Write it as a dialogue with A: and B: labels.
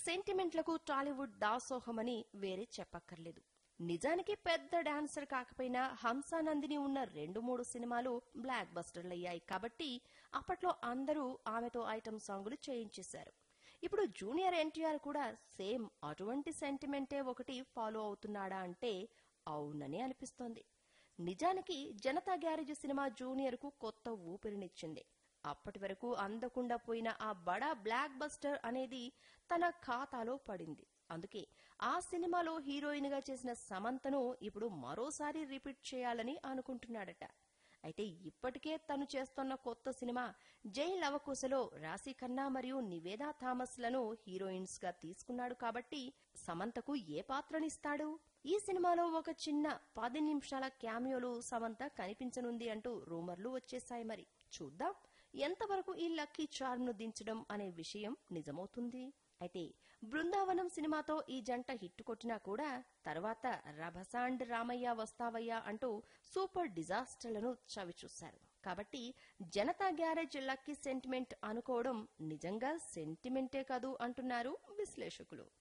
A: సెంటిమెంట్లకు టాలీవుడ్ దాసోహమని వేరే చెప్పక్కర్లేదు. నిజానికి పెద్ద డాన్సర్ కాకపోయినా హంసానందిని ఉన్న 2-3 సినిమాలు బ్లాక్ బస్టర్లయ్యాయి కాబట్టి అప్పట్లో అందరూ ఆమెతో ఐటమ్ సాంగులు చేయించేశారు. ఇప్పుడు జూనియర్ ఎన్టీఆర్ కూడా సేమ్ అటువంటి సెంటిమెంటే ఒకటి ఫాలో అవుతున్నాడా అంటే అవునని అనిపిస్తోంది. నిజానికి జనతా గ్యారేజ్ సినిమా జూనియర్ కు కొత్త ఊపిరినిచ్చింది. అప్పటి వరకు అందకుండా పోయిన ఆ బడా బ్లాక్ బస్టర్ అనేది తన ఖాతాలో పడింది. అందుకే ఆ సినిమాలో హీరోయిన్ గా చేసిన సమంతను ఇప్పుడు మరోసారి రిపీట్ చేయాలని అనుకుంటున్నాడట. అయితే ఇప్పటికే తను చేస్తున్న కొత్త సినిమా జై లవకుశలో రాశిఖన్నా మరియు నివేదా థామస్ లను హీరోయిన్స్ గా తీసుకున్నాడు కాబట్టి సమంతకు ఏ పాత్రనిస్తాడు? ఈ సినిమాలో ఒక చిన్న 10 నిమిషాల క్యామియోలు సమంత కనిపించనుంది అంటూ రూమర్లు వచ్చేశాయి. మరి చూద్దాం ఎంతవరకు ఈ లక్కీ చార్మ్ ను దించడం అనే విషయం నిజమవుతుంది. అయితే బృందావనం సినిమాతో ఈ జంట హిట్ కొట్టినా కూడా తర్వాత రభసాండ్ రామయ్య వస్తావయ్యా అంటూ సూపర్ డిజాస్టర్లను చవిచూశారు. కాబట్టి జనతా గ్యారేజ్ లక్కీ సెంటిమెంట్ అనుకోవడం నిజంగా సెంటిమెంటే కాదు అంటున్నారు విశ్లేషకులు.